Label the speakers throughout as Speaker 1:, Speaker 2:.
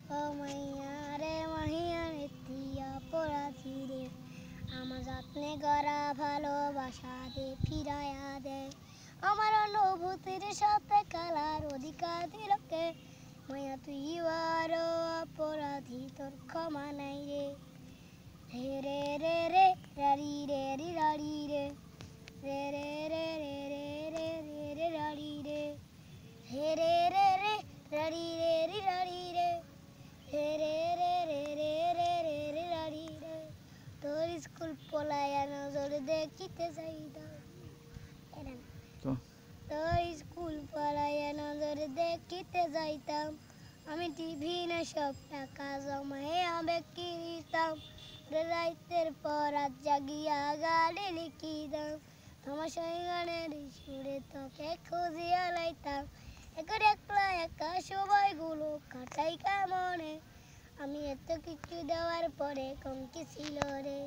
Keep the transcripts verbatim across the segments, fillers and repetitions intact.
Speaker 1: ও মাইয়া রে মাহিয়া রে তুই অপরাধী রে, আমার যত্নে গড়া ভালোবাসা দে ফিরাইয়া দে, আমার অনুভূতির সাথে খেলার অধিকার দিল কে, মাইয়া তুই বড় অপরাধী তোর ক্ষমা নাই রে। রে রে রে রে রারি রে রি রারি রে, রে রে রে রে রে রে রে রে রারি রে, হে রে রে রে রারি রে রি রারি রে, হে রে রে রে রে রে রে রে রারি রে। তোর স্কুল পলাইয়া নজর দেখিতে যাইতাম, এটা না। তোর স্কুল পলাইয়া নজর দেখিতে যাইতাম, আমি টিভি না সব টাকা জমায়ে আবেগ কিনিতাম, রাইতের পর রাত জাগিয়া গাড়ি লিখিতাম, তোমার সেই গানের সুরে তোকে খুঁজিয়া লাইতাম, এখন একলা একা সময়গুলো কাটাই কেমনে, আমি এত কিছু দেওয়ার পরে কম কি ছিল রে।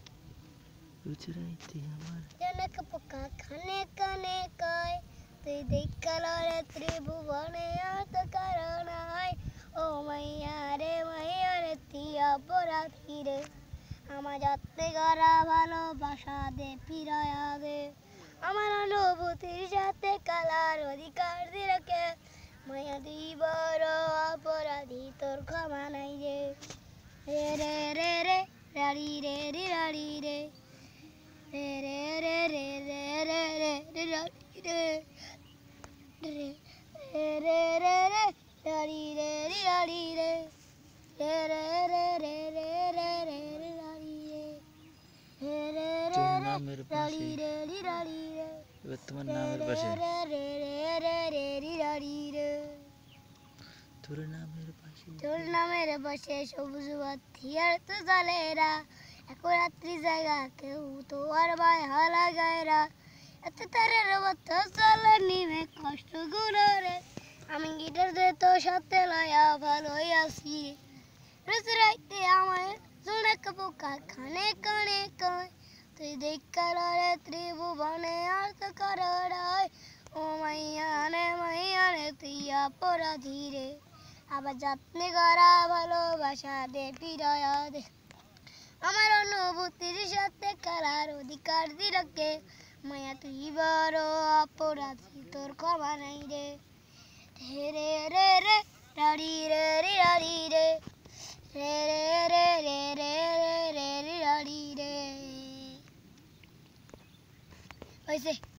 Speaker 1: জনক পোকা খানে কানে কয়, তুই দেখাল রে ত্রিভুবনে আর তো কারণ হয়, ও মাইয়া রে মাইয়া রে তুই অপরাধী রে, আমার যত্নে গড়া ভালোবাসা দে ফিরাইয়া দে, আমার অনুভূতির সাথে খেলার অধিকার দিল কে, মাইয়া তুই বড় অপরাধী তোর ক্ষমা নাই রে। রে রে রে রে রারি রে রি রারি রে, রে রে রে রে রে রে রে রে রারি রে, রে রে রে রে রে রারি রে রি রারি রে, রে রে রে রে রে রে রে রে রারি রে, রে রে রে রে রারি রে রি রারি রে,
Speaker 2: এবার তোমার নামের পাশে
Speaker 1: রে রে রে রে রে রি রারি রে।
Speaker 2: তোর নামের পাশে
Speaker 1: তোর নামের পাশে সবুজ বাতি আর তো জ্বলেরা, এক রাত্রি জায়গা কেউ তো আর ভাই হালা গায়রা, এত তারের মতো চলে নিমে কষ্ট গুলো রে, আমি গিটার দে তো সাথে লয়া ভালোই আছি, রোজ রাইতে আমায় জোনাক পোকা খানে কানে কয়, তুই দেখাল রে ত্রিভুবনে আর তো কারণায়, ও মাইয়া রে মাইয়া রে তুই অপরাধী রে, আবার যত্নে গড়া ভালোবাসা দে ফিরাইয়া দে, আমার অনুভূতির সাথে খেলার অধিকার দিল কে, মায়া তুই বড় অপরাধী তোর ক্ষমা নাই রে। রে রে রে রে রারি রে রি রারি রে, রে রে রে রে রে রে রে রি রারি রে। হইছে।